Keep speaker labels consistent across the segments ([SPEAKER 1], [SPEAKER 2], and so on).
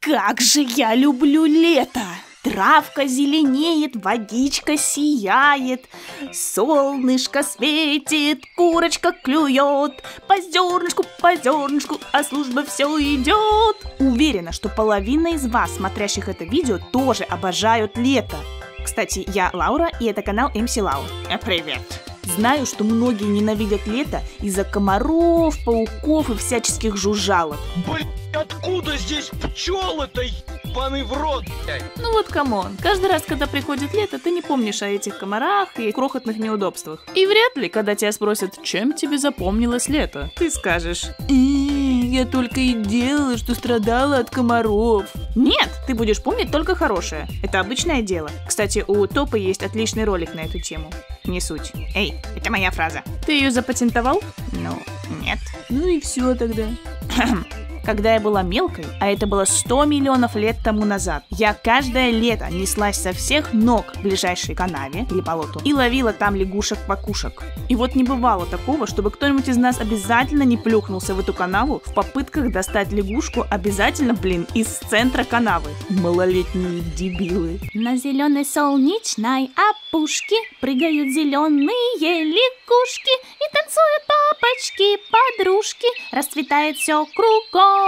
[SPEAKER 1] Как же я люблю лето! Травка зеленеет, водичка сияет, солнышко светит, курочка клюет, по зернышку, а служба все идет. Уверена, что половина из вас, смотрящих это видео, тоже обожают лето. Кстати, я Лаура, и это канал MC Lau. Привет! Знаю, что многие ненавидят лето из-за комаров, пауков и всяческих жужжалок.
[SPEAKER 2] Блин, откуда здесь пчелы-то, ебаный в рот?
[SPEAKER 1] Ну вот камон, каждый раз, когда приходит лето, ты не помнишь о этих комарах и крохотных неудобствах. И вряд ли, когда тебя спросят, чем тебе запомнилось лето, ты скажешь: я только и делала, что страдала от комаров. Нет, ты будешь помнить только хорошее. Это обычное дело. Кстати, у Топа есть отличный ролик на эту тему. Не суть. Эй, это моя фраза. Ты ее запатентовал? Ну, нет. Ну и все тогда. Когда я была мелкой, а это было 100 миллионов лет тому назад, я каждое лето неслась со всех ног к ближайшей канаве или болоту и ловила там лягушек-покушек. И вот не бывало такого, чтобы кто-нибудь из нас обязательно не плюхнулся в эту канаву в попытках достать лягушку обязательно, из центра канавы. Малолетние дебилы. На зеленой солнечной опушке прыгают зеленые лягушки и танцуют папочки-подружки, расцветает все кругом.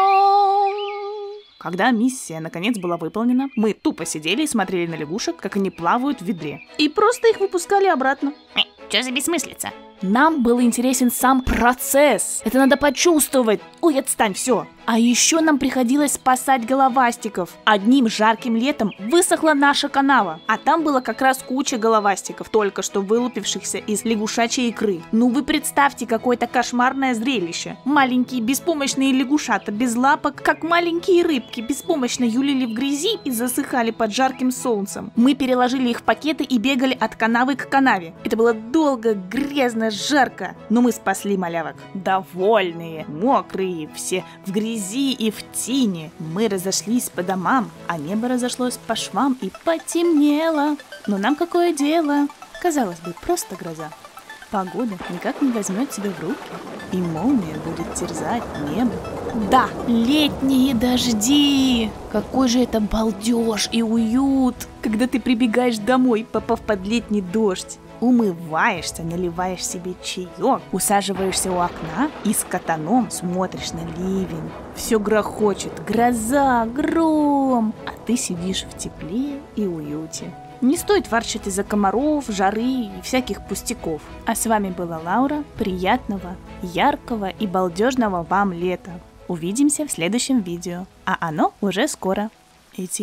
[SPEAKER 1] Когда миссия наконец была выполнена, мы тупо сидели и смотрели на лягушек, как они плавают в ведре. И просто их выпускали обратно. Что за бессмыслица? Нам был интересен сам процесс. Это надо почувствовать. Ой, отстань, все. А еще нам приходилось спасать головастиков. Одним жарким летом высохла наша канава. А там было как раз куча головастиков, только что вылупившихся из лягушачьей икры. Ну вы представьте, какое-то кошмарное зрелище. Маленькие беспомощные лягушата без лапок, как маленькие рыбки, беспомощно юлили в грязи и засыхали под жарким солнцем. Мы переложили их в пакеты и бегали от канавы к канаве. Это было долго, грязно, жарко. Но мы спасли малявок. Довольные, мокрые, все в грязи и в тине. Мы разошлись по домам, а небо разошлось по швам и потемнело. Но нам какое дело? Казалось бы, просто гроза. Погода никак не возьмет себя в руки, и молния будет терзать небо. Да, летние дожди! Какой же это балдеж и уют, когда ты прибегаешь домой, попав под летний дождь. Умываешься, наливаешь себе чаек, усаживаешься у окна и с катаном смотришь на ливень. Все грохочет, гроза, гром, а ты сидишь в тепле и уюте. Не стоит ворчать из-за комаров, жары и всяких пустяков. А с вами была Лаура. Приятного, яркого и балдежного вам лета. Увидимся в следующем видео, а оно уже скоро. Эти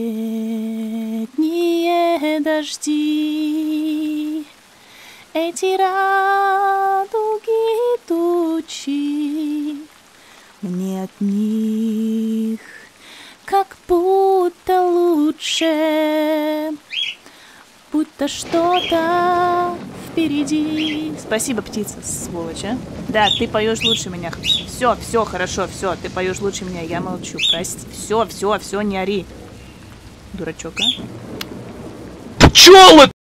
[SPEAKER 1] летние дожди, эти радуги тучи, мне от них как будто лучше, будто что-то впереди. Спасибо, птица, сволочь, а? Да, ты поешь лучше меня. Все, хорошо, все, ты поешь лучше меня, я молчу, прости. Все, не ори. Дурачок, а?
[SPEAKER 2] Пчелы!